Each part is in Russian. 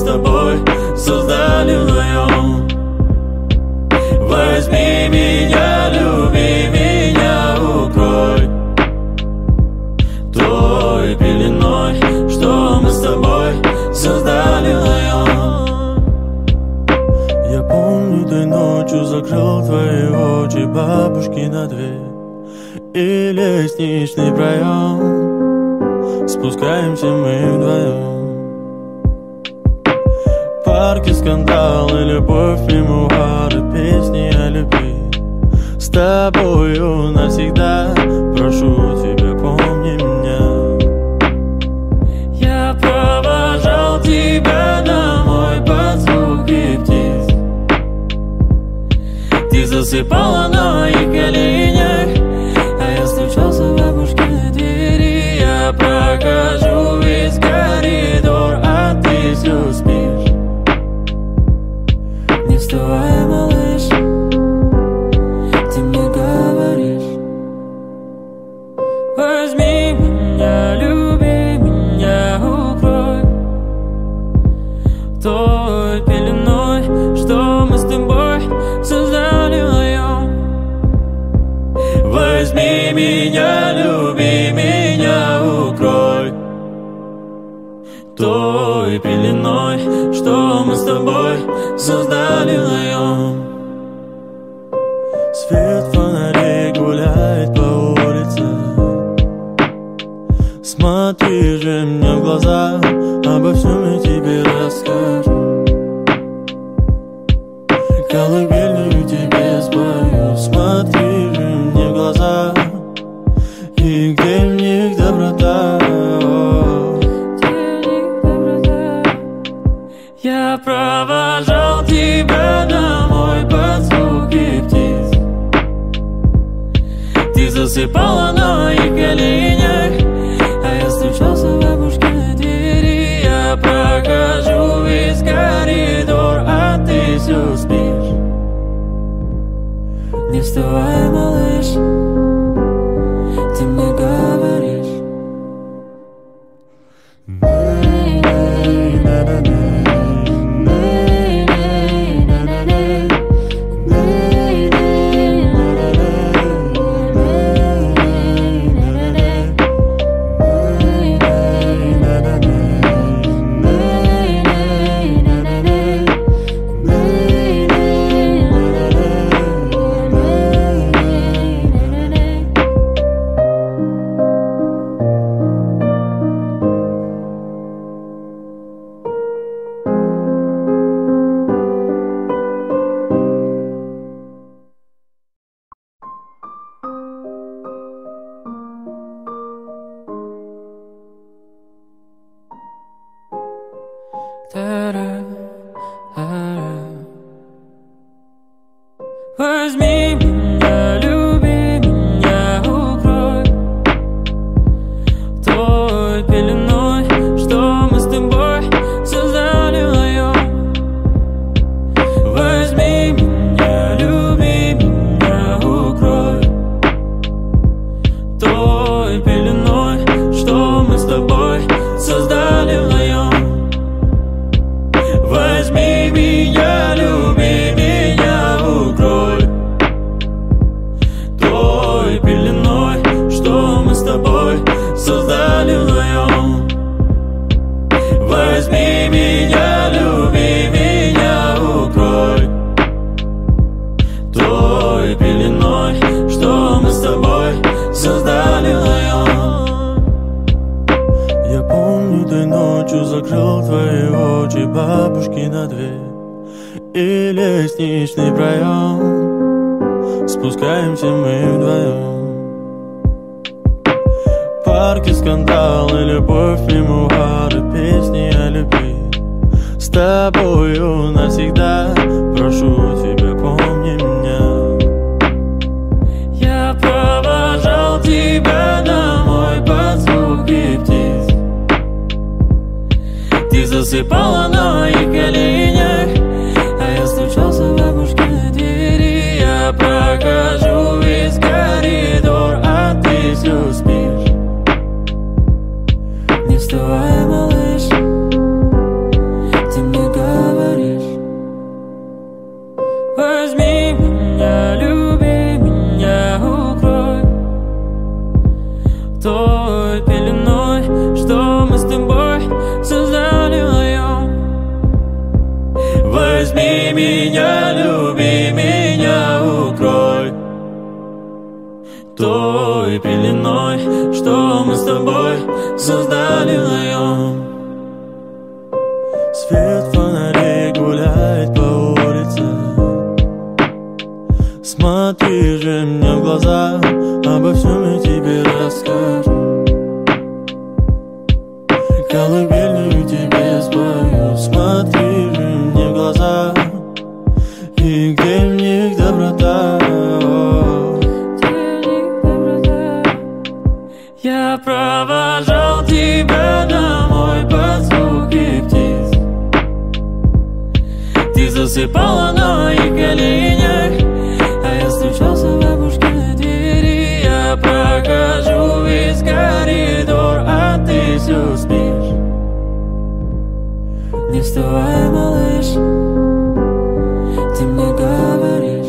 тобой создали вдвоем. Возьми меня, люби меня, укрой той пеленой, что мы с тобой создали вдвоем. Я помню, той ночью закрыл твои очи, бабушки на дверь и лестничный проем. Спускаемся мы вдвоем. Парки, скандалы, любовь, мемуары, песни о любви. С тобою навсегда, прошу тебя, помни меня. Я провожал тебя домой под звуки птиц. Ты засыпала на моих коленях, а я стучался в бабушкиной двери. Я прохожу весь коридор, а ты все спишь. Не вставай, малыш, ты мне говоришь: возьми меня, люби меня, укрой той пеленой, что мы с тобой создали вдвоем. Возьми меня, люби меня, укрой той пеленой, что мы с тобой создали вдвоем. Свет фонарей гуляет по улице. Смотри же мне в глаза, обо всем я тебе расскажу. Колыбельную тебе спою. Смотри же мне в глаза, и где в них доброта. Я провожал тебя домой под звуки птиц. Ты засыпала на моих коленях, а я стучался в бабушкиной двери. Я прохожу весь коридор, а ты все спишь. Не вставай, малыш, ты мне говоришь: возьми меня, люби меня, укрой той пеленой, что мы с тобой создали вдвоем. Возьми меня, люби меня, укрой той пеленой, что мы с тобой создали вдвоем. Возьми меня, люби меня, укрой той пеленой, что мы с тобой создали вдвоем. Возьми меня, люби меня, укрой той пеленой, что мы с тобой создали вдвоем. Я помню, той ночью закрыл твои очи, бабушки на дверь и лестничный проем. Спускаемся мы вдвоем. Парки, скандалы, любовь, мемуары, песни о любви. С тобою навсегда, прошу тебя, помни меня. Я провожал тебя домой под звуки птиц. Ты засыпала на моих коленях, а я стучался в бабушкиной двери. Я прохожу весь коридор, а ты все спишь. Не вставай, малыш, ты мне что мы с тобой создали вдвоем. Возьми меня, люби меня, укрой той пеленой, что мы с тобой создали вдвоем. Свет фонарей гуляет по улице. Смотри же мне в глаза, обо всем я тебе расскажу. Колыбельную тебе спою. Смотри же мне в глаза, и где в них доброта? Я провожал тебя домой под звуки птиц. Ты засыпала на моих коленях, а я стучался в бабушкиной двери. Я прохожу весь коридор, а ты все спишь. Не вставай, малыш, ты мне говоришь.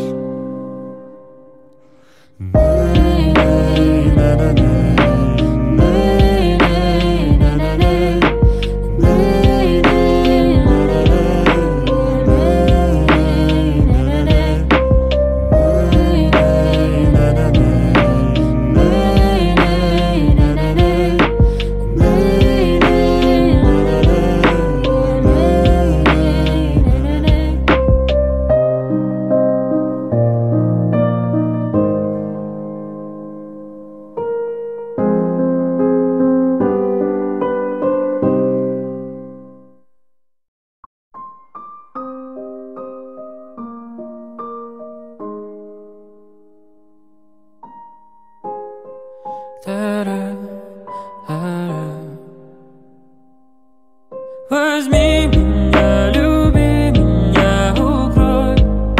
Возьми меня, люби меня, укрой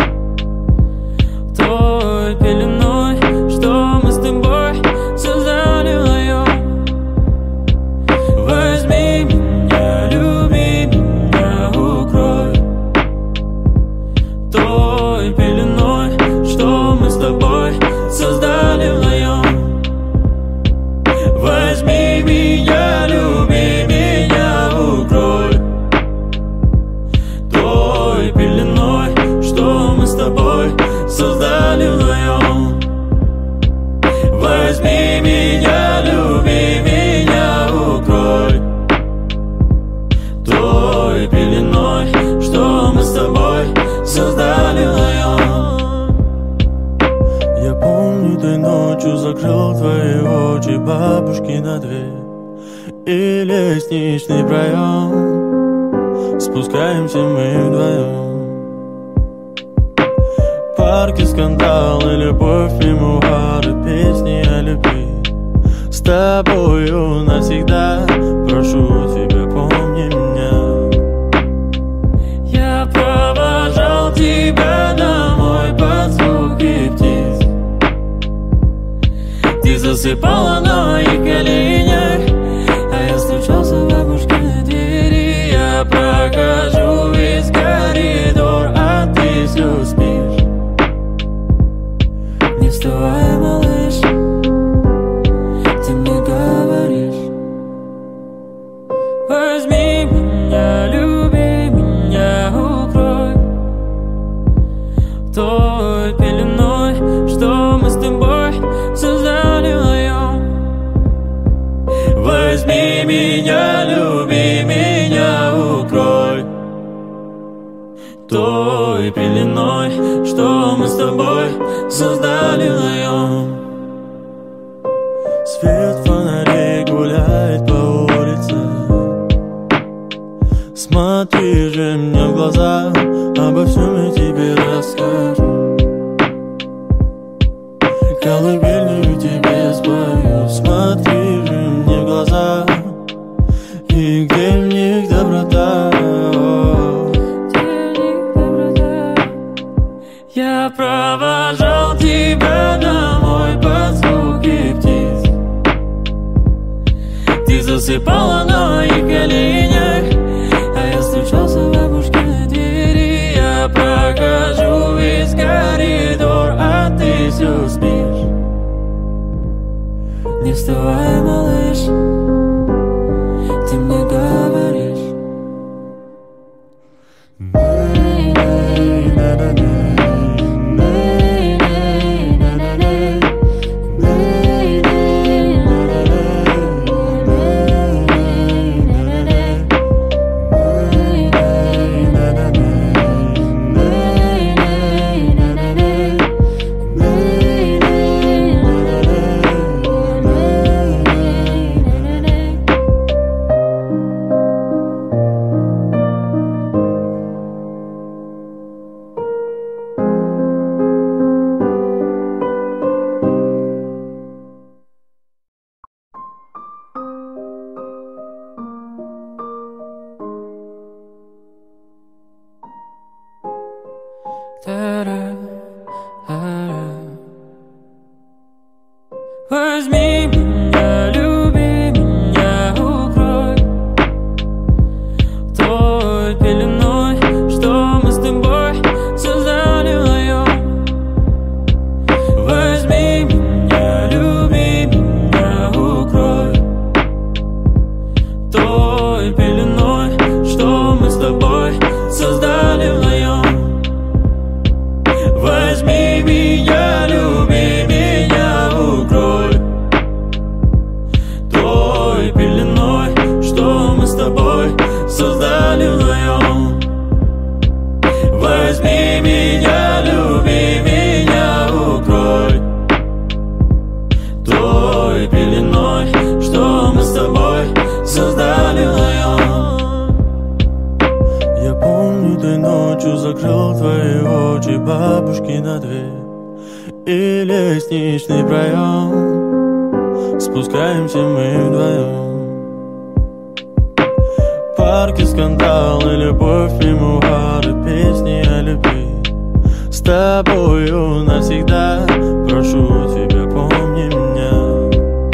той пеленой, что мы с тобой создали вдвоем. Возьми меня, люби меня, укрой той пеленой, что мы с тобой создали вдвоем. Возьми меня, люби меня, укрой той пеленой, что мы с тобой создали вдвоем. Возьми меня, люби меня, укрой той пеленой, что мы с тобой создали вдвоем. Я помню, той ночью закрыл твои очи, бабушки на дверь и лестничный проем. Спускаемся мы вдвоем. Парки, скандалы, любовь, мемуары, песни о любви. С тобою навсегда, прошу тебя, помни меня. Я провожал тебя домой под звуки птиц. Ты засыпала на моих коленях, а я стучался в бабушкиной двери. Я прохожу весь коридор, а ты все спишь. Не вставай, малыш, ты мне говоришь. Возьми меня, люби меня, укрой той пеленой, что мы с тобой создали вдвоем. Возьми меня, люби меня, укрой той пеленой, что мы с тобой создали вдвоем. Свет фонарей гуляет по улице. Смотри же мне в глаза, обо всем я тебе расскажу. Колыбельную тебе спою. Смотри же мне в глаза, и где в них доброта? Я провожал тебя домой под звуки птиц. Ты засыпала на моих коленях, а я стучался в бабушкиной двери. Я прохожу весь коридор, а ты все спишь. Не вставай, малыш, ты с тобой создали вдвоем. Возьми меня, люби меня, укрой той пеленой, что мы с тобой создали вдвоем. Возьми меня, люби меня, укрой той пеленой, что мы с тобой создали вдвоем. Я помню, той ночью закрыл твои очи, бабушки на дверь и лестничный проем. Спускаемся мы вдвоем. Парки, скандалы, любовь, мемуары, песни о любви. С тобою навсегда, прошу тебя, помни меня.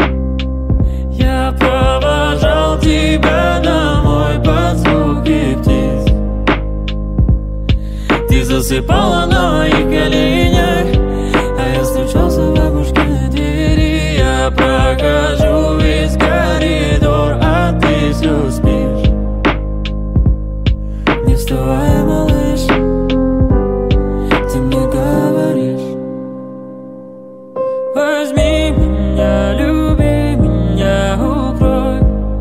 Я провожал тебя домой под звуки птиц. Ты засыпала на моих коленях, а я стучался в бабушкиной двери. Я прохожу весь коридор, а ты все спишь. Не вставай, малыш, ты мне говоришь: возьми меня, люби меня, укрой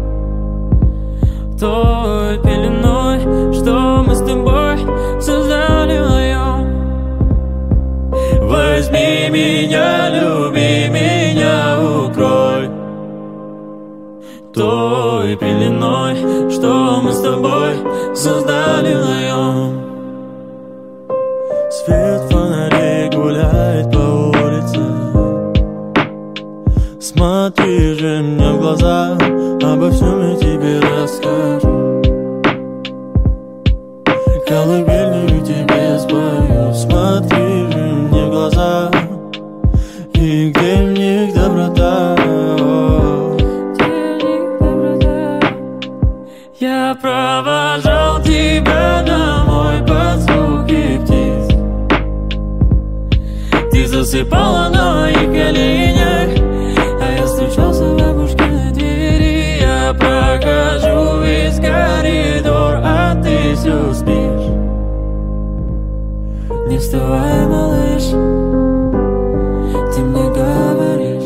той пеленой, что мы с тобой создали вдвоем. Возьми меня, люби меня, укрой той пеленой, что мы с тобой создали вдвоем. Свет фонарей гуляет по улице. Смотри же мне в глаза, обо всем я тебе расскажу. Колыбельную тебе спою. Смотри же мне в глаза, и где в них доброта. Я провожал тебя домой под звуки птиц. Ты засыпала на моих коленях, а я стучался в бабушкиной двери. Я прохожу весь коридор, а ты все спишь. Не вставай, малыш, ты мне говоришь: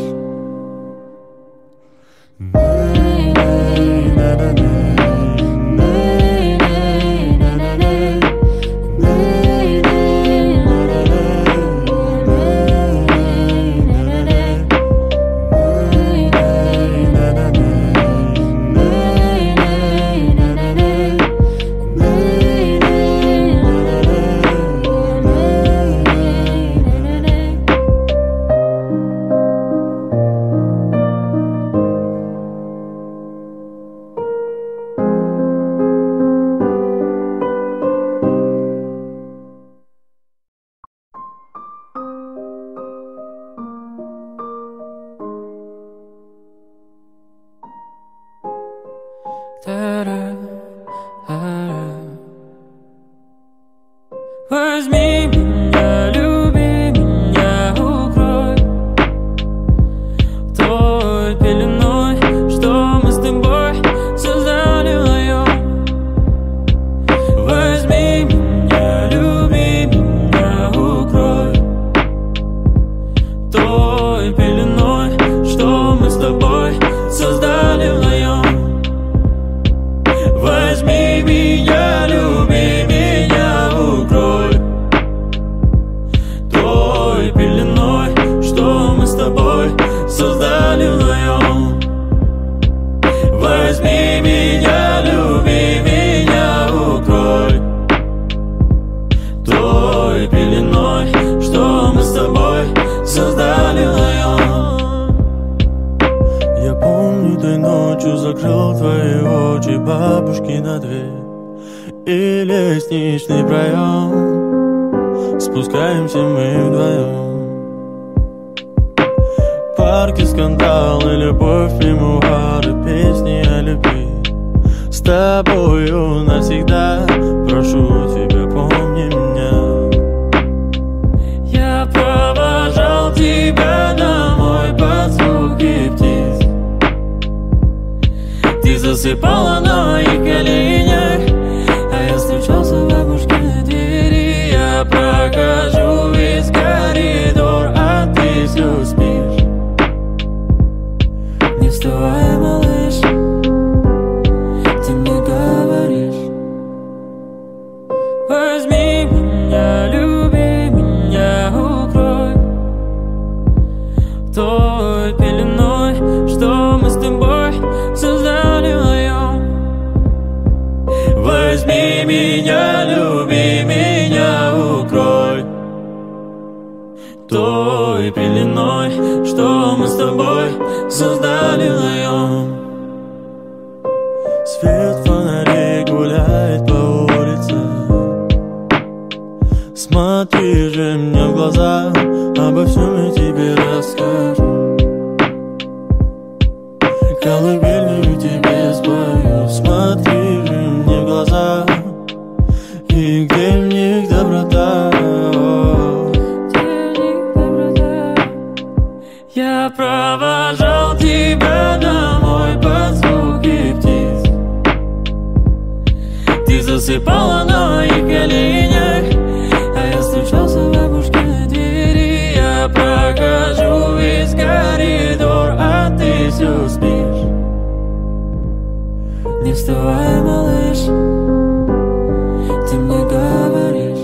возьми меня, люби меня, укрой той пеленой, что мы с тобой создали вдвоем. Возьми меня, люби меня, укрой той пеленой, что мы с тобой создали вдвоем. Возьми меня, люби меня, укрой той пеленой, что мы с тобой создали вдвоем. Возьми меня, люби меня, укрой той пеленой, что мы с тобой создали вдвоем. Я помню, той ночью закрыл твои очи, бабушки на дверь и лестничный проем. Спускаемся мы вдвоем. Парки, скандалы, любовь, мемуары, песни о любви. С тобою навсегда, прошу тебя, помни меня. Я провожал тебя домой под звуки птиц. Ты засыпала на моих коленях, а я стучался в бабушкины двери. Я прохожу весь коридор, а ты все спишь. Не вставай, малыш, ты мне говоришь: возьми меня, люби меня, укрой той пеленой, что мы с тобой создали вдвоем. Возьми меня, люби меня, укрой той пеленой, что мы с тобой создали вдвоем. Свет фонарей гуляет по улице. Смотри же мне в глаза, обо всем я тебе расскажу. Колыбельную тебе спою. Смотри же мне в глаза, и где в них доброта? Я провожал тебя домой под звуки птиц. Ты засыпала на моих коленях, а я стучался в бабушкины двери. Я прохожу весь коридор, а ты все спишь. Не вставай, малыш, ты мне говоришь: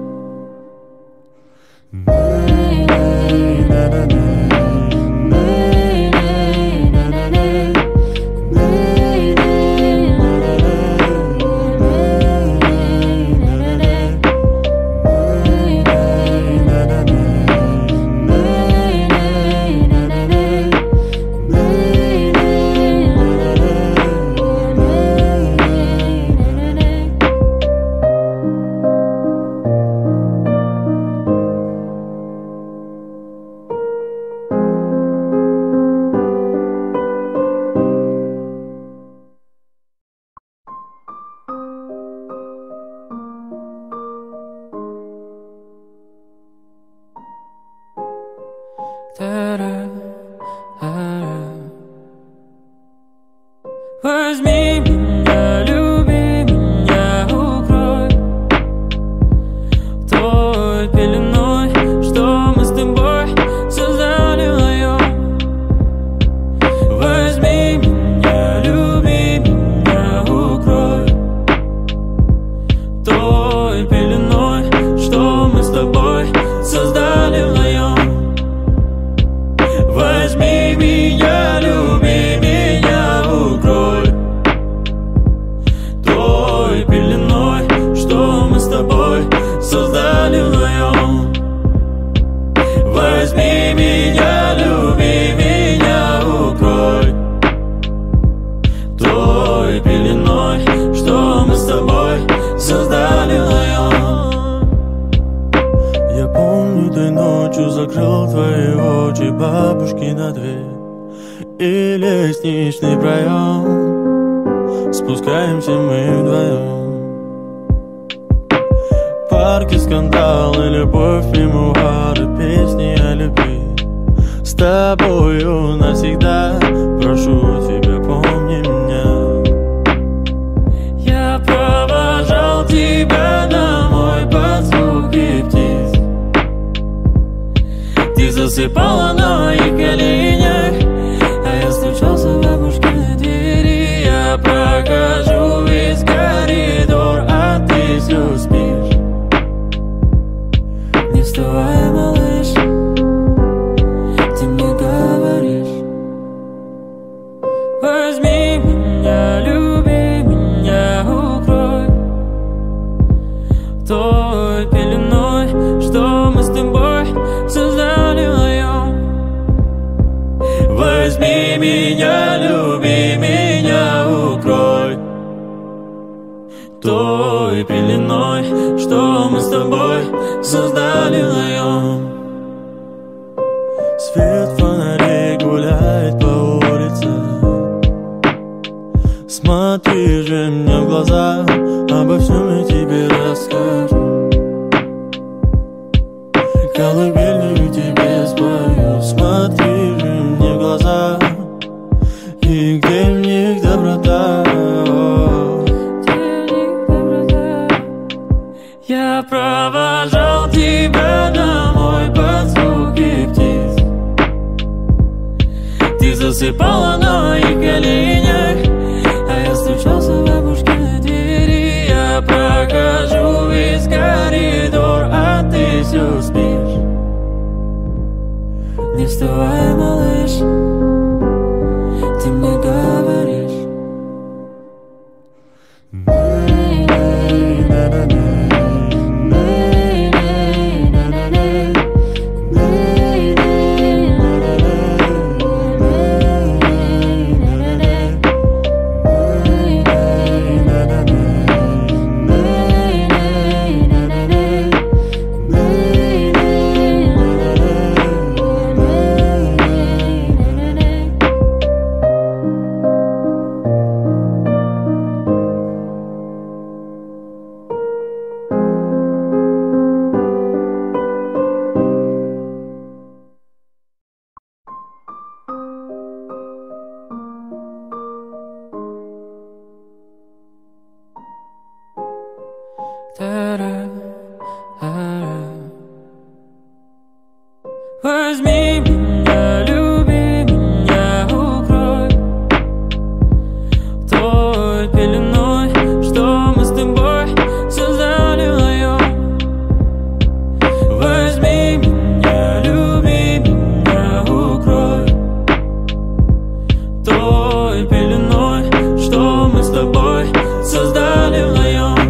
возьми меня, люби меня, укрой той пеленой, что мы с тобой создали вдвоем. Возьми меня, люби меня, укрой той пеленой, что мы с тобой создали вдвоем. Возьми меня, люби меня, укрой той пеленой, что мы с тобой создали вдвоем. Возьми меня, люби меня, укрой той пеленой, что мы с тобой создали вдвоем. Я помню, той ночью закрыл твои очи, бабушки на дверь и лестничный проем. Спускаемся мы вдвоем. Парки, скандалы, любовь, мемуары, песни о любви. С тобою навсегда, прошу тебя, помни меня. Я провожал тебя домой под звуки птиц. Ты засыпала на моих коленях, а я стучался в бабушкины двери. Я прохожу весь коридор, а ты все спишь. Не вставай, малыш, ты мне говоришь: возьми меня, люби меня, укрой той пеленой, что мы с тобой создали вдвоем. Возьми меня, люби меня, укрой той пеленой, что мы с тобой создали вдвоем. Свет фонарей гуляет по улице. Смотри же мне в глаза, обо всем я тебе расскажу. Колыбельную тебе спою. Смотри же мне в глаза, и где в них доброта? засыпала на моих коленях, а я стучался в бабушкиной двери. Я прохожу весь коридор, а ты все спишь. Не вставай, малыш, ты мне говоришь. Возьми меня, люби меня, укрой той пеленой, что мы с тобой создали вдвоем. Возьми меня, люби меня, укрой той пеленой, что мы с тобой создали вдвоем.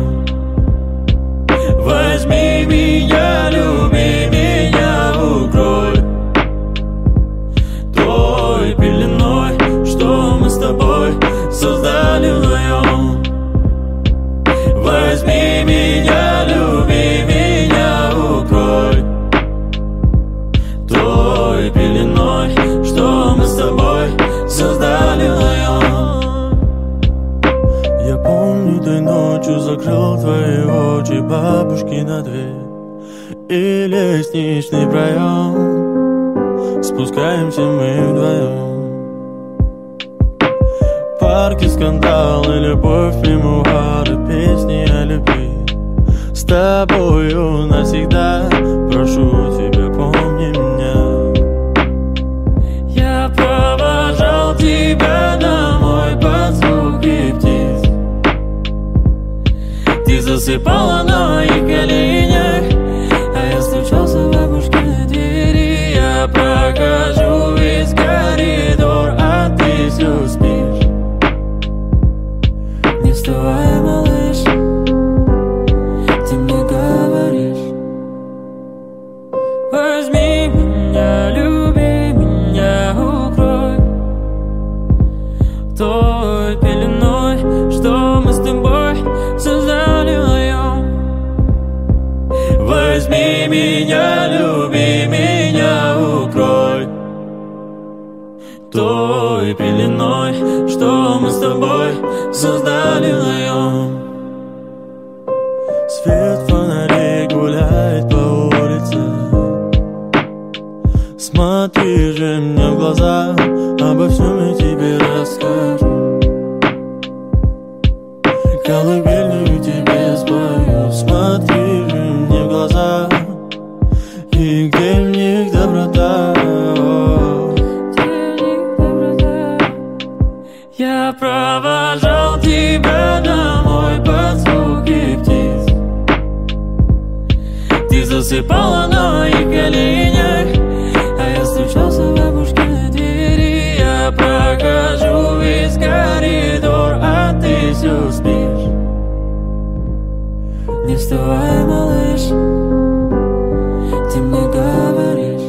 Возьми меня, люби меня, укрой той пеленой, что мы с тобой создали вдвоем. Возьми меня, люби меня, укрой той пеленой, что мы с тобой создали вдвоем. Я помню, той ночью закрыл твои очи, бабушки на дверь и лестничный проем. Спускаемся мы вдвоем. Парки, скандалы, любовь, мемуары, песни о любви. С тобою навсегда, прошу тебя, помни меня. Я провожал тебя домой под звуки птиц. Ты засыпала на моих коленях, а я стучался в бабушкиной двери. Я прохожу весь коридор, а ты все спишь. Не вставай, малыш, ты мне говоришь. Возьми меня, люби меня, укрой той пеленой, что мы с тобой создали вдвоем. Возьми меня, люби меня, укрой той пеленой, что мы с тобой создали вдвоем. Свет фонарей гуляет по улице. Смотри же мне в глаза, обо всем я тебе расскажу. Колыбельную тебе спою. Смотри же мне в глаза, и где в них доброта. Я провожал тебя домой под звуки птиц. Ты засыпала на моих коленях, а я стучался в бабушкиной двери. Я прохожу весь коридор, а ты все спишь. Не вставай, малыш, ты мне говоришь.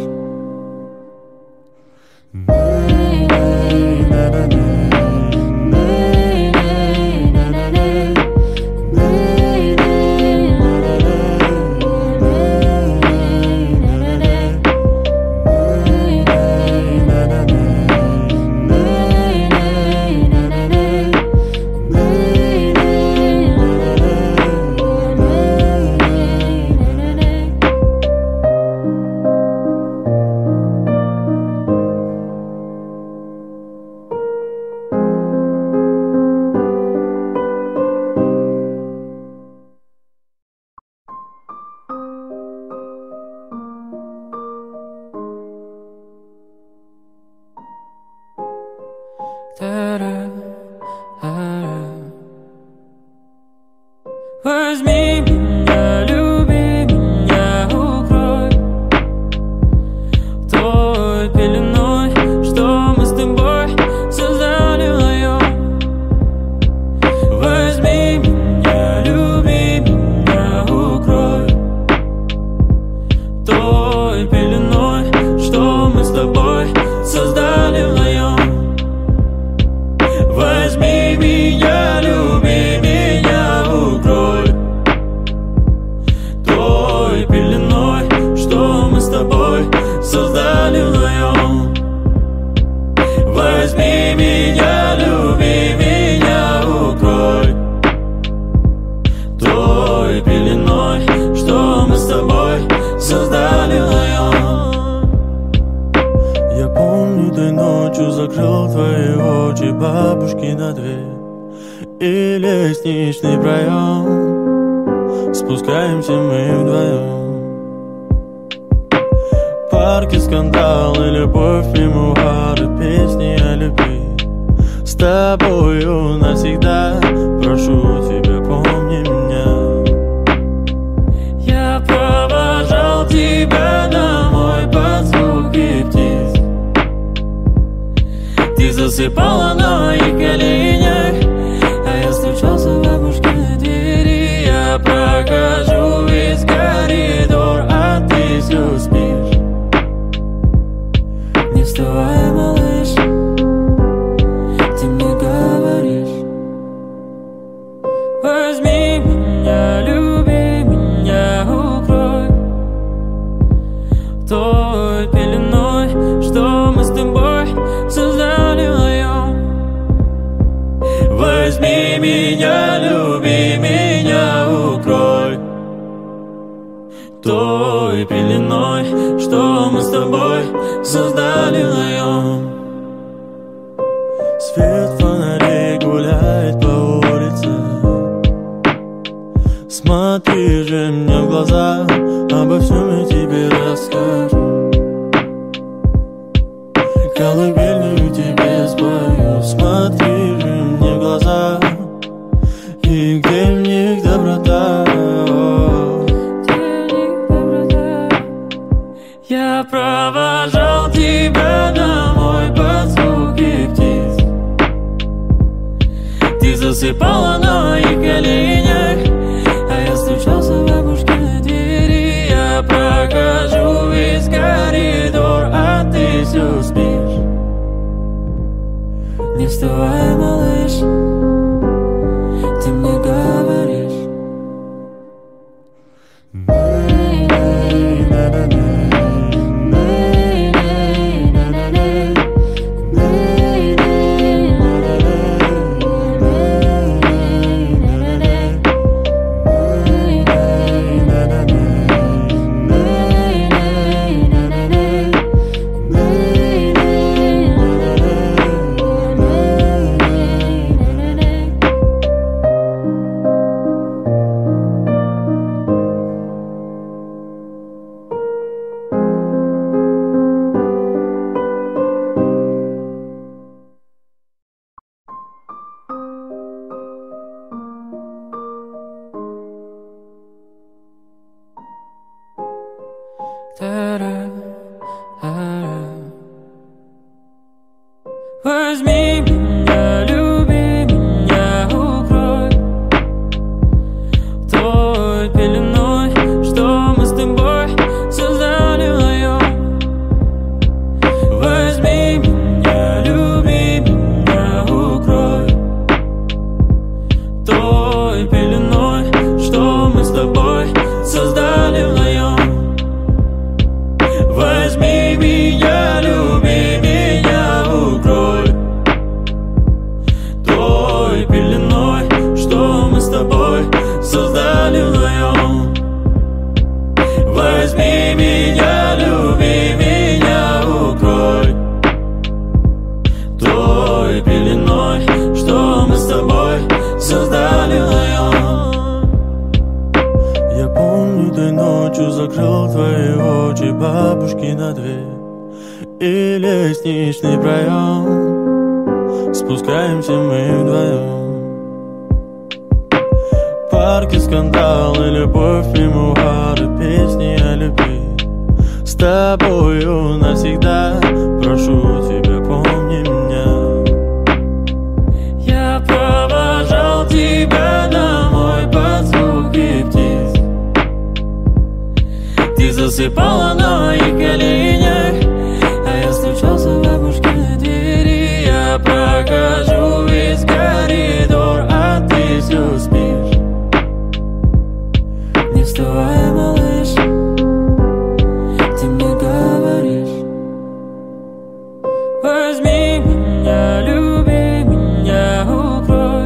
Возьми меня, люби меня, укрой той пеленой, что мы с тобой создали вдвоем. Возьми меня, люби меня, укрой той пеленой, что мы с тобой создали вдвоем. Возьми меня, люби меня, укрой той пеленой, что мы с тобой создали вдвоем. Возьми меня, люби меня, укрой той пеленой, что мы с тобой создали вдвоем. Я помню, той ночью закрыл твои очи, бабушки на дверь и лестничный проем. Спускаемся мы вдвоем. Парки, скандалы, любовь, мемуары, песни о любви. С тобою навсегда, прошу тебя, помни меня. Я провожал тебя домой под звуки птиц. Ты засыпала на моих коленях, а я стучался в бабушкиной двери. Я прохожу весь коридор, а ты все спишь. Не вставай, малыш, ты мне говоришь. Возьми меня, люби меня, укрой той пеленой, что мы с тобой создали вдвоем. Возьми меня, люби меня, укрой той пеленой, что мы с тобой создали вдвоем. Свет фонарей гуляет по улице. Смотри же мне в глаза, обо всем я тебе расскажу. Колыбельную тебе спою. Смотри же мне в глаза, и где в них доброта. Я провожал тебя домой под звуки птиц. Ты засыпала на моих коленях, а я стучался в бабушкиной двери. Я прохожу весь коридор, а ты все спишь. Не вставай, малыш, ты мне говоришь. Возьми меня, люби меня, укрой той пеленой, что мы с тобой создали вдвоем. Возьми меня, люби меня, укрой той пеленой, что мы с тобой создали вдвоем. Возьми меня, люби меня, укрой той пеленой, что мы с тобой создали вдвоем. Возьми меня, люби меня, укрой той пеленой, что мы с тобой создали вдвоем. Я помню, той ночью закрыл твои очи, бабушки на дверь и лестничный проем. Спускаемся мы вдвоем. парке скандал и любовь, мемуары, песни о любви. С тобою навсегда, прошу тебя, помни меня. Я провожал тебя домой под звуки птиц. Ты засыпала на моих коленях, а я стучался в бабушкиной двери. Я прохожу весь коридор, а ты все спишь. Не вставай, малыш, ты мне говоришь: возьми меня, люби меня, укрой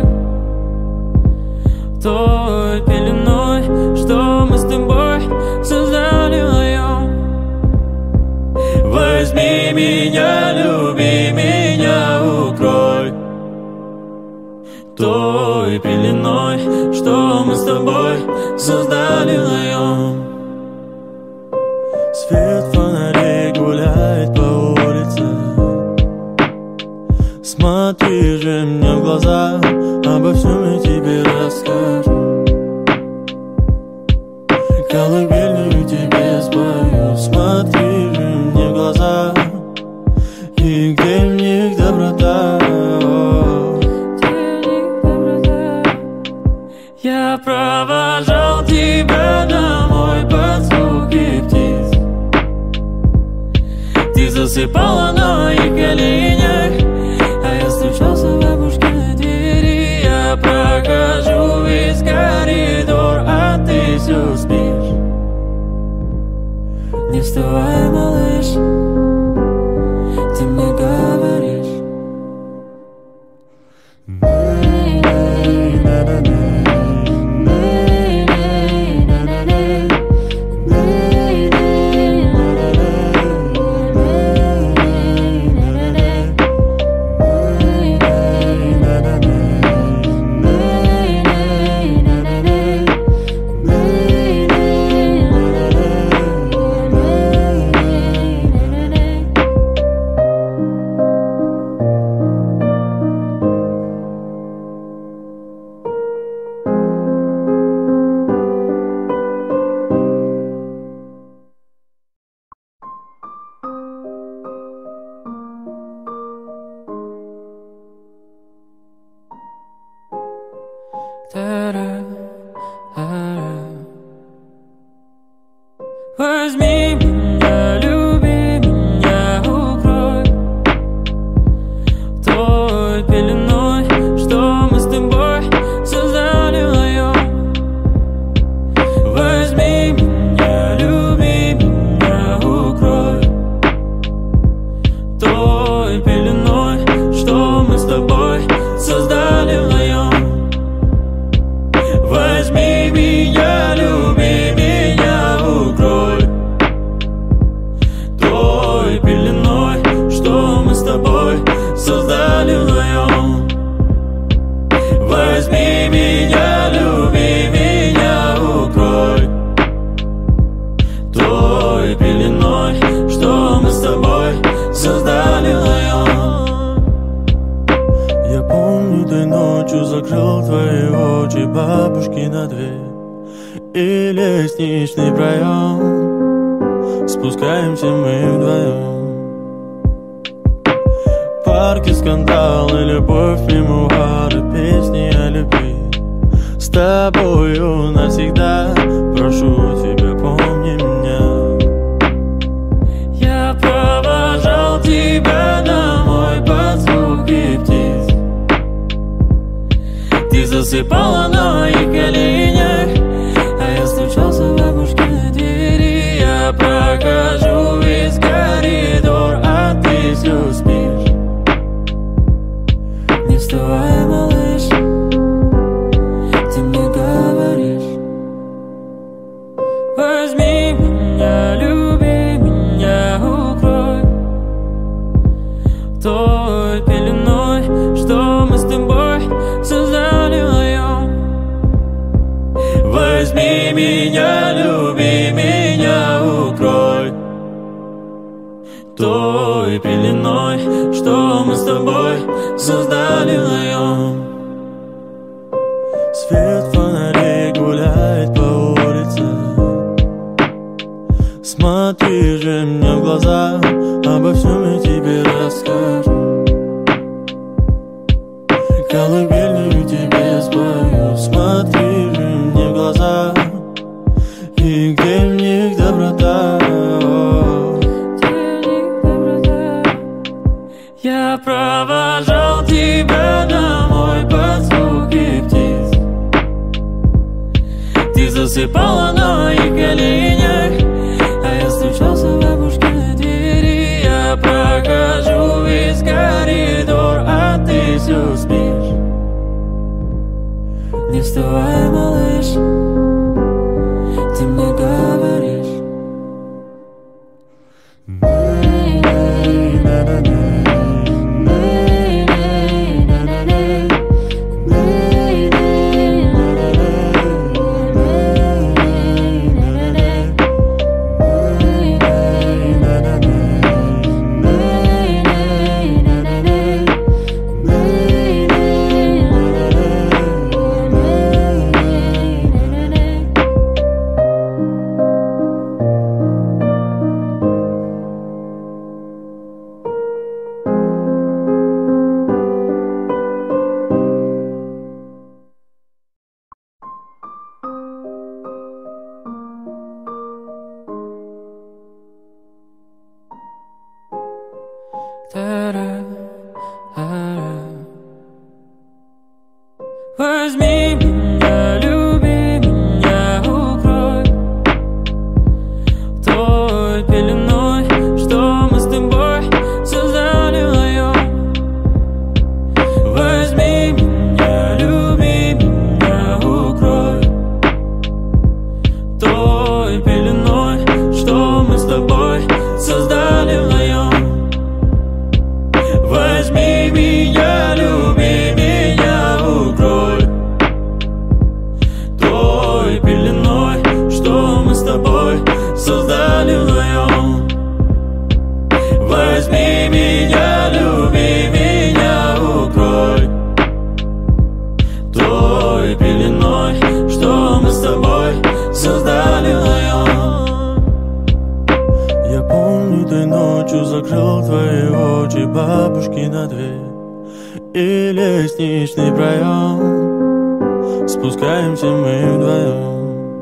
той пеленой, что мы с тобой создали вдвоем. Возьми меня, люби меня, укрой той пеленой, что мы с тобой создали вдвоем. Свет фонарей гуляет по улице. Смотри же мне в глаза, обо всем я тебе расскажу. Колыбельную тебе спою. Смотри же мне в глаза, и где в них доброта? Я провожал тебя домой под звуки птиц. Ты засыпала на моих коленях, а я стучался в бабушкиной двери. Я прохожу весь коридор, а ты все спишь. Не вставай, малыш, ты мне говоришь: возьми меня, люби меня, укрой той пеленой, что мы с тобой создали вдвоем. Возьми меня, люби меня, укрой той пеленой, что мы с тобой создали вдвоем. Возьми меня, люби меня, укрой той пеленой, что мы с тобой создали вдвоем. Возьми меня, люби меня, укрой той пеленой, что мы с тобой создали вдвоем. Я помню, той ночью закрыл твои очи, бабушки на дверь и лестничный проем. Спускаемся мы вдвоем. В парке скандал и любовь, мемуары, песни о любви. С тобою навсегда, прошу тебя, помни меня. Я провожал тебя домой под звуки птиц. Ты засыпала на моих коленях, а я стучался в бабушкиной двери. Я прохожу весь коридор, а ты все спишь. Не вставай, малыш, ты мне говоришь: возьми меня, люби меня, укрой той пеленой, что мы с тобой создали вдвоем. Возьми меня, люби меня, укрой той пеленой, что мы с тобой создали вдвоем. Свет фонарей засыпала на моих коленях, а я стучался в бабушкиной двери. Я прохожу весь коридор, а ты все спишь. Не вставай, малыш, ты мне говоришь. Возьми меня, люби меня, укрой той пеленой, что мы с тобой создали вдвоем. Возьми меня, люби меня, укрой той пеленой, что мы с тобой создали вдвоем. Возьми меня, люби меня, укрой той пеленой, что мы с тобой создали вдвоем. Возьми меня, люби меня, укрой той пеленой, что мы с тобой создали вдвоем. Я помню, той ночью закрыл твои очи, бабушки на дверь и лестничный проем. Спускаемся мы вдвоем.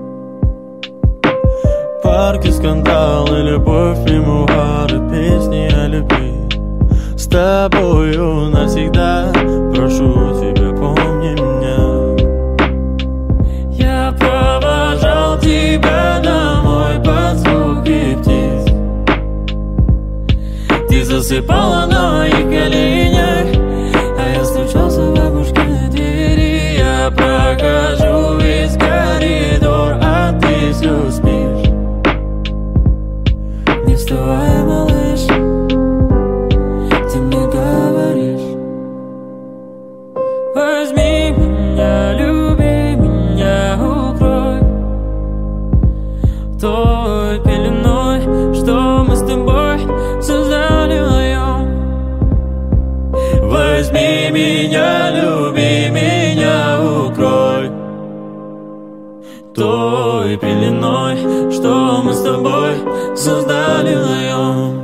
Парки, скандалы, любовь, мемуары, песни о любви. С тобою навсегда, прошу тебя, помни меня. Я провожал тебя домой под звуки птиц. Ты засыпала на моих коленях, а я стучался в бабушкиной двери. Я прохожу весь коридор, а ты все спишь. Не вставай, малыш, ты мне говоришь. Возьми меня, люби меня, укрой той пеленой, что мы с тобой создали вдвоем. Возьми меня, люби меня, укрой той пеленой, что мы с тобой создали вдвоем.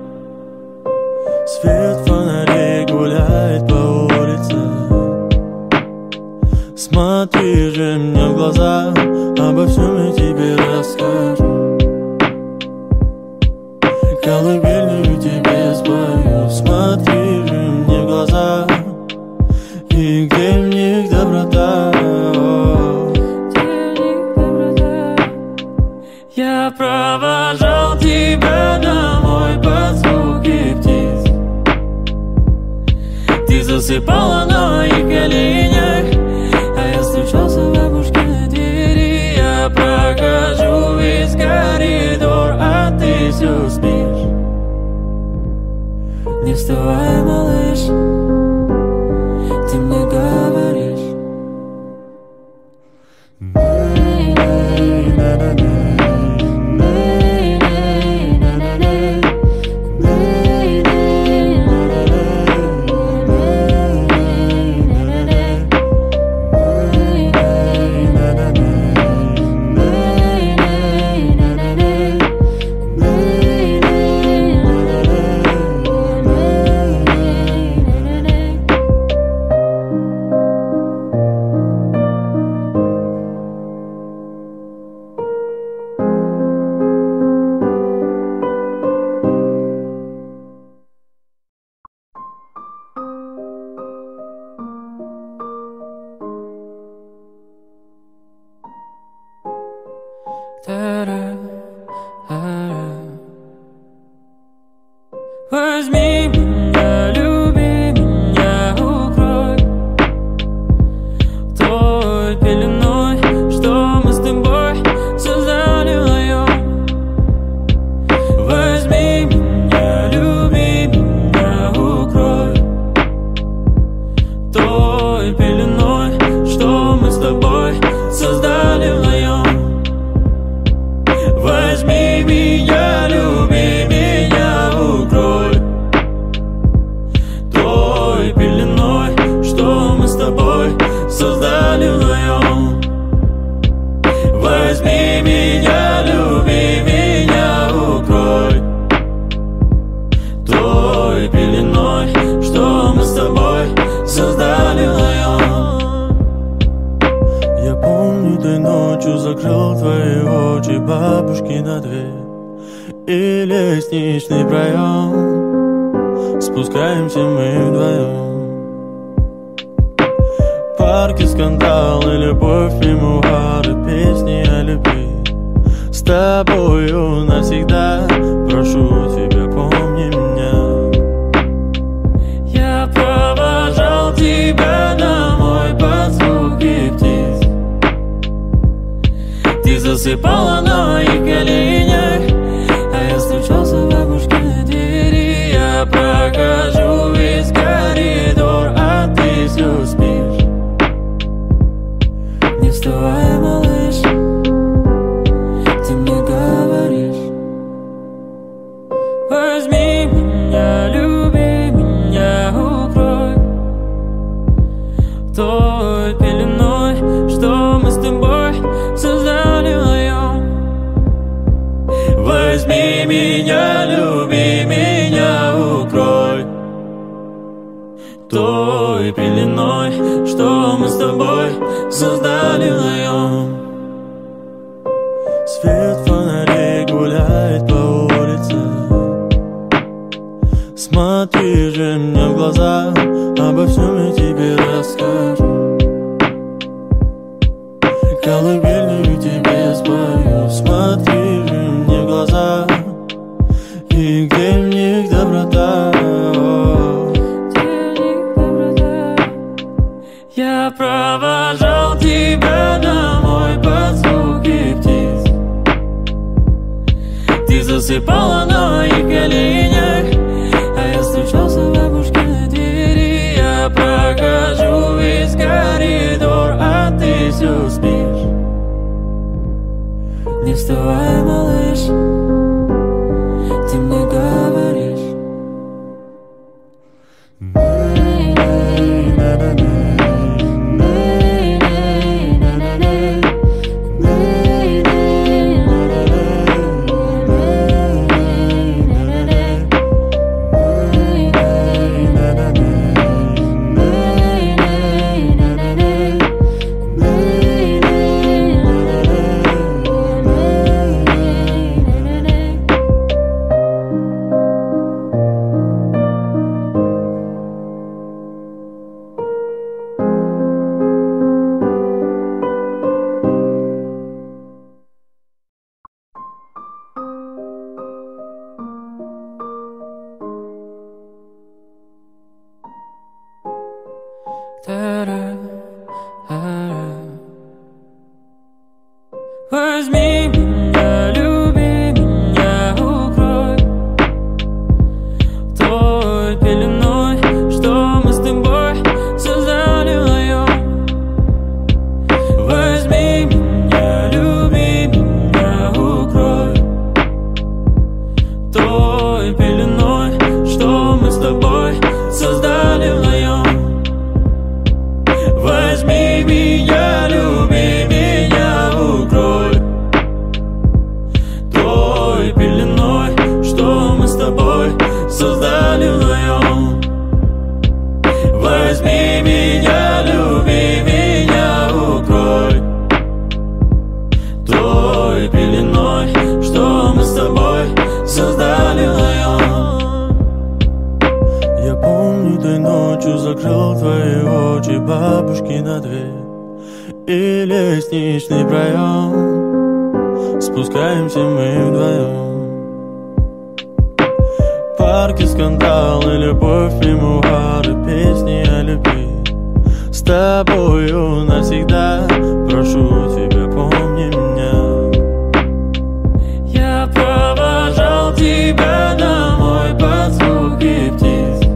Свет фонарей гуляет по улице. Смотри же мне в глаза, обо всем я тебе расскажу. Колыбельную тебе спою. Смотри же мне в глаза, и где в них доброта. Я провожал тебя домой под звуки птиц. Ты засыпала на моих коленях, а я стучался в бабушкиной двери. Я прохожу весь коридор, а ты все спишь. Возьми меня, люби меня, укрой той пеленой, что мы с тобой создали вдвоем. Возьми меня, люби меня, укрой той пеленой, что мы с тобой создали вдвоем. Возьми меня, люби меня, укрой той пеленой, что мы с тобой создали вдвоем. Возьми меня, люби меня, укрой той пеленой, что мы с тобой создали вдвоем. Я помню, той ночью закрыл твои очи, бабушки на дверь и лестничный проем. Спускаемся мы вдвоем. Парки, скандалы, любовь, мемуары, песни о любви. С тобою навсегда, прошу тебя, помни меня. Я провожал тебя домой под звуки птиц. Ты засыпала на моих коленях, а я стучался в бабушкиной двери. Я прохожу весь коридор, а ты все спишь. Не вставай, малыш, ты мне говоришь. Возьми меня, люби меня, укрой той пеленой, что мы с тобой создали вдвоем. Возьми меня, люби меня, укрой той пеленой, что мы с тобой создали вдвоем. Свет фонарей гуляет по улице. Смотри же мне в глаза, обо всем я тебе расскажу. Колыбельную тебе спою. Смотри же мне в глаза, и где в них доброта. Я провожал тебя домой под звуки птиц. Ты засыпала на моих коленях, а я стучался в бабушкиной двери. Я прохожу весь коридор, а ты все спишь. Не вставай, малыш, ты мне говоришь. Возьми меня, люби меня, укрой той пеленой, что мы с тобой создали вдвоем. Возьми меня, люби меня, укрой той пеленой, что мы с тобой создали вдвоем. Возьми меня, люби меня, укрой той пеленой, что мы с тобой создали вдвоем. Возьми меня, люби меня, укрой той пеленой, что мы с тобой создали вдвоем. Я помню, той ночью закрыл твои очи, бабушки на дверь и лестничный проем. спускаемся мы вдвоем. Парки, скандалы, любовь, мемуары, песни о любви. С тобою навсегда, прошу тебя, помни меня. Я провожал тебя домой под звуки птиц.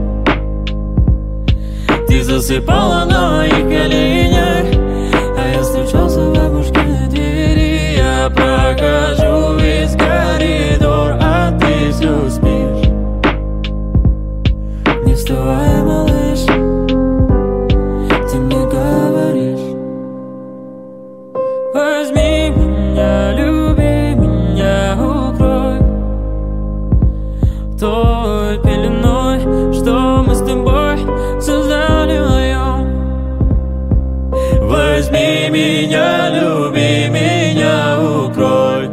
Ты засыпала на моих коленях, а я стучался в бабушкиной двери. Я прохожу весь коридор, а ты все спишь. Не вставай, малыш, ты мне говоришь: возьми меня, люби меня, укрой той пеленой, что мы с тобой создали вдвоем. Возьми меня, люби меня, укрой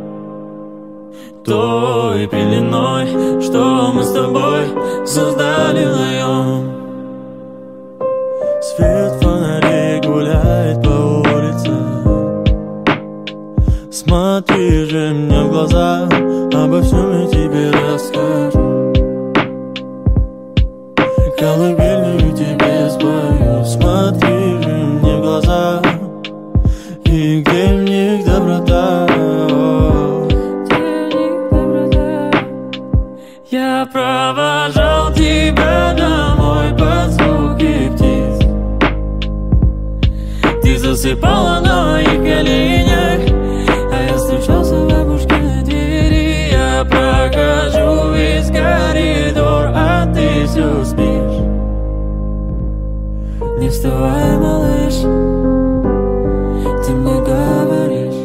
той пеленой, что мы с тобой создали вдвоем. Свет фонарей гуляет по улице. Смотри же мне в глаза, обо всем я тебе расскажу. Колыбельную тебе спою. Смотри же мне в глаза, и где в них доброта? Я провожал тебя домой под звуки птиц. Ты засыпала на моих коленях, а я стучался в бабушкиной двери. Я прохожу весь коридор, а ты все спишь. Не вставай, малыш, ты мне говоришь: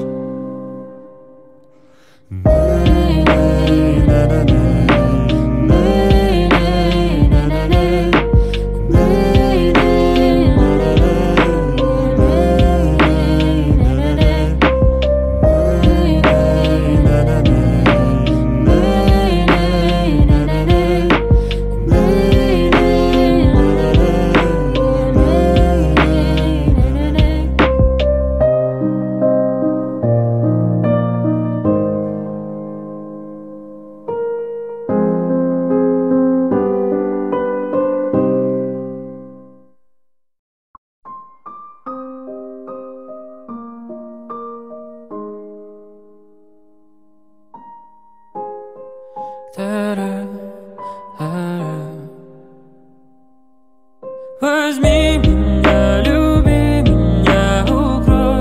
возьми меня, люби меня, укрой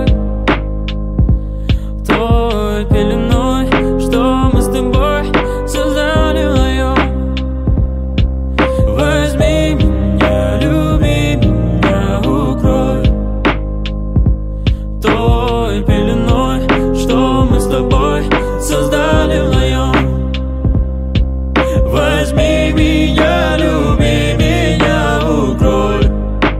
той пеленой, что мы с тобой создали вдвоем. Возьми меня, люби меня, укрой той пеленой, что мы с тобой создали вдвоем. Возьми меня, люби меня, укрой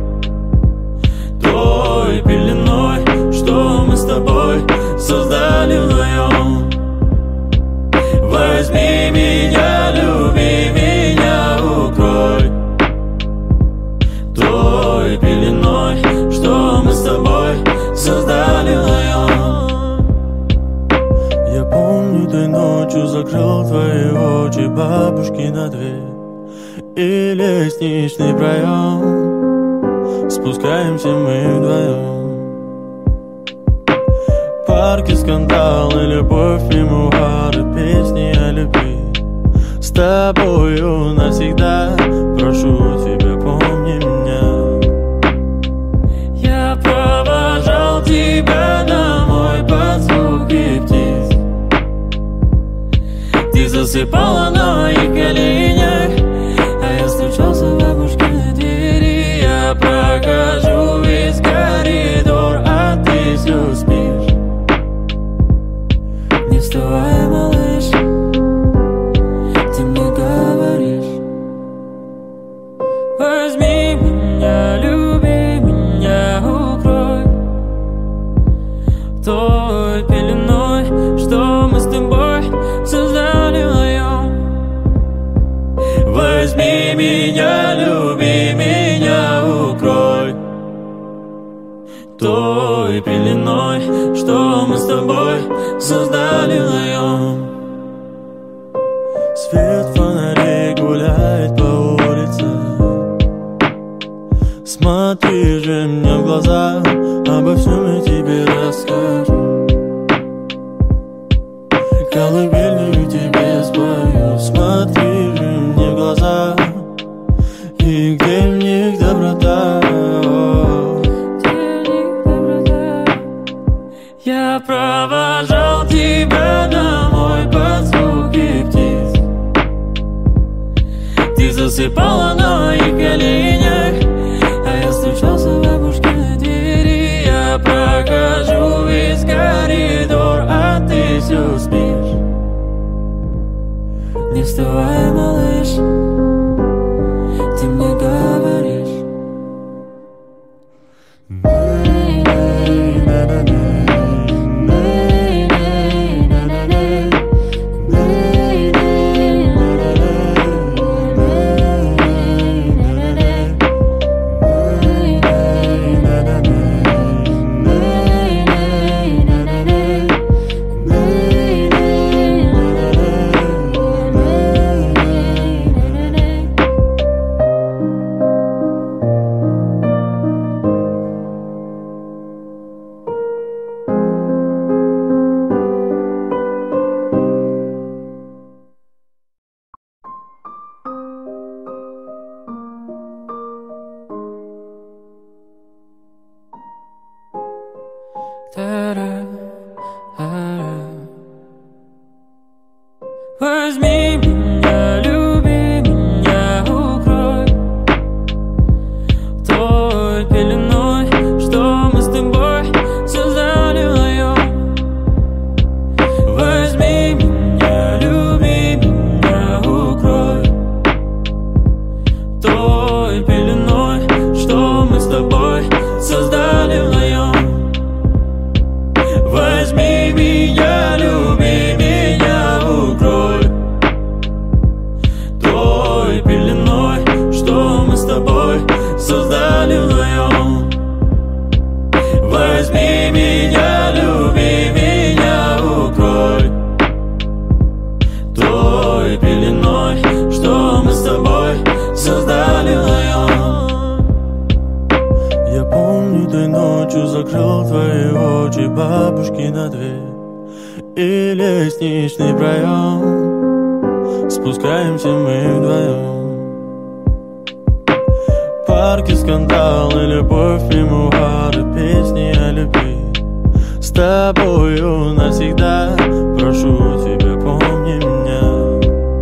той пеленой, что мы с тобой создали вдвоем. Возьми меня, люби меня, укрой той пеленой, что мы с тобой создали вдвоем. Я помню, той ночью закрыл твои очи, бабушки на дверь и лестничный проем. Спускаемся мы вдвоем. Парки, скандалы, любовь, мемуары, песни о любви. С тобою навсегда, прошу тебя, помни меня. Я провожал тебя домой под звуки птиц. Ты засыпала на моих коленях, а я стучался в бабушкиной двери. Я прохожу весь коридор, а ты все спишь. Не вставай, малыш, ты мне говоришь: возьми меня, люби меня, укрой той пеленой, что мы с тобой создали вдвоем. Возьми меня, люби меня, укрой той пеленой, что мы с тобой создали вдвоем. Свет фонарей гуляет по улице. Смотри же мне в глаза, обо всем я тебе расскажу. Колыбельную тебе спою. Смотри же мне в глаза, и где в них доброта? Я провожал тебя домой под звуки птиц. Ты засыпала на моих коленях, а я стучался в бабушкиной двери. Я прохожу весь коридор, а ты все спишь. Не вставай, малыш, ты мне говоришь. Возьми меня, люби меня, укрой той пеленой, что мы с тобой создали вдвоем. Возьми меня, люби меня, укрой той пеленой, что мы с тобой создали вдвоем. Возьми меня, люби меня, укрой той пеленой, что мы с тобой создали вдвоем. Возьми меня, люби меня, укрой той пеленой, что мы с тобой создали вдвоем. Я помню, той ночью закрыл твои очи, бабушки на дверь и лестничный проем. Спускаемся мы вдвоем. Парки, скандалы, любовь, мемуары, песни о любви. С тобою навсегда, прошу тебя, помни меня.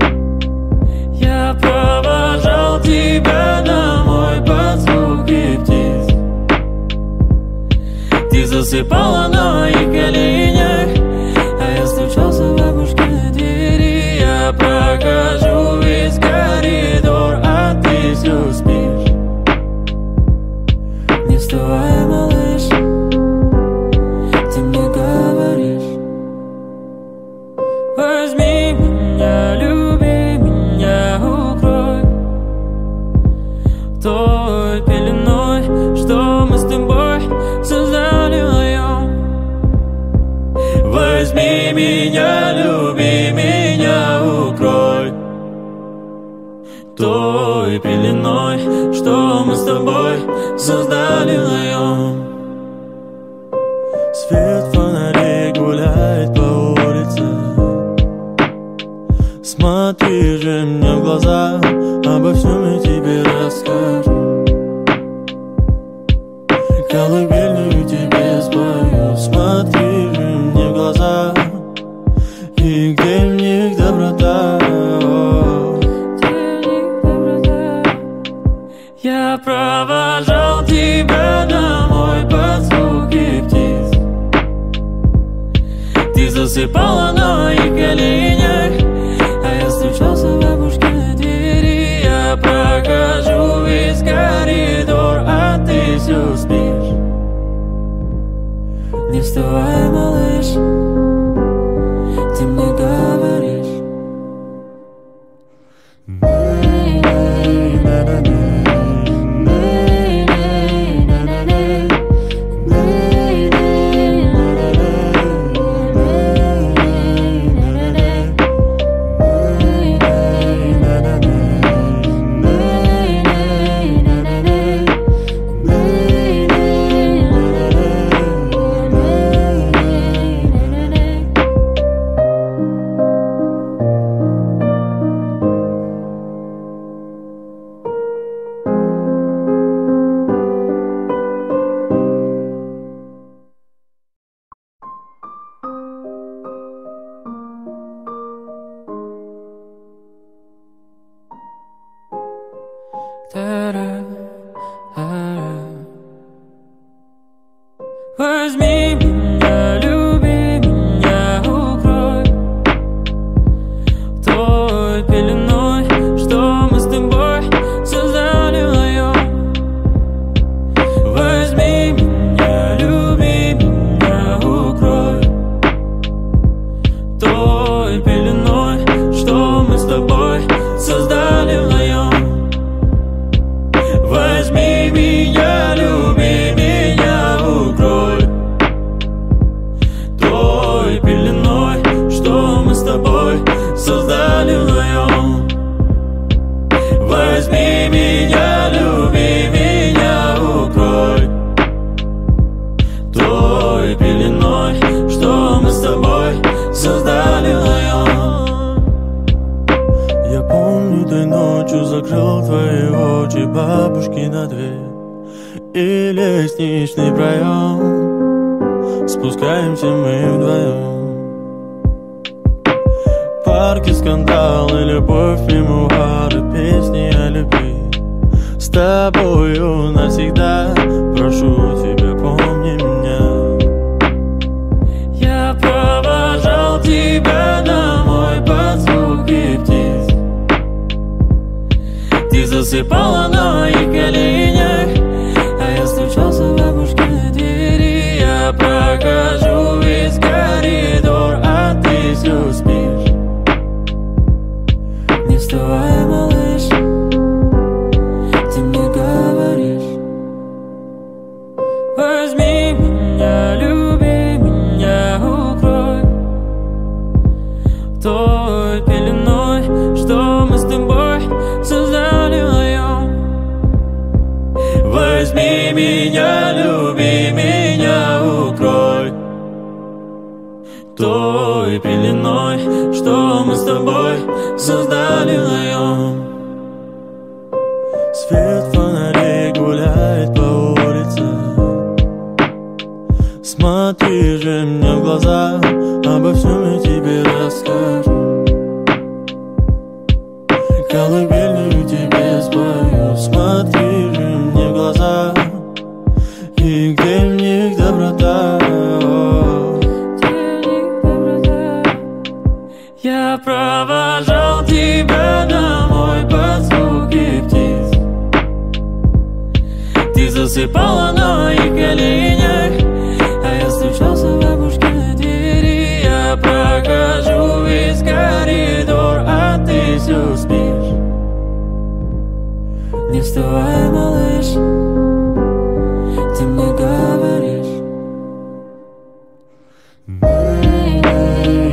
Я провожал тебя домой под звуки птиц. Ты засыпала на моих коленях, а я стучался в бабушкиной двери. Я прохожу весь коридор, а ты все спишь. Не вставай, малыш, ты мне говоришь. Возьми меня, люби меня, укрой той пеленой, что мы с тобой создали вдвоем. Возьми меня, люби меня, укрой той пеленой, что мы с тобой создали вдвоем. Свет фонарей гуляет по улице. Смотри же мне в глаза, обо всем я тебе расскажу. Колыбельную тебе спою. Смотри же мне в глаза, и где в них доброта? Я провожал тебя домой под звуки птиц. Ты засыпала на моих коленях, а я стучался в бабушкиной двери. Я прохожу весь коридор, а ты все спишь. Не вставай, малыш, ты мне говоришь. той пеленой, что мы с тобой создали вдвоем. Я помню, той ночью закрыл твои очи, бабушки на дверь и лестничный проем. Спускаемся мы вдвоем. Парки, скандалы, любовь, мемуары, песни о любви. С тобою навсегда, прошу тебя, помни меня. Я провожал тебя домой под звуки птиц. Ты засыпала на моих коленях, а я стучался в бабушкиной двери. Я прохожу весь коридор, а ты все спишь. Не вставай, малыш, ты мне говоришь: возьми меня, люби меня, укрой той пеленой, что мы с тобой создали вдвоем. Возьми меня, люби меня, укрой той пеленой, что мы с тобой создали вдвоем. Свет фонарей гуляет по улице. Смотри же мне в глаза, обо всем я тебе расскажу. Колыбельную тебе спою. Смотри же мне в глаза, и где в них доброта. Я провожал тебя домой под звуки птиц. Ты засыпала на моих коленях, а я стучался в бабушкиной двери. Я прохожу весь коридор, а ты все спишь. Не вставай, малыш, ты мне говоришь: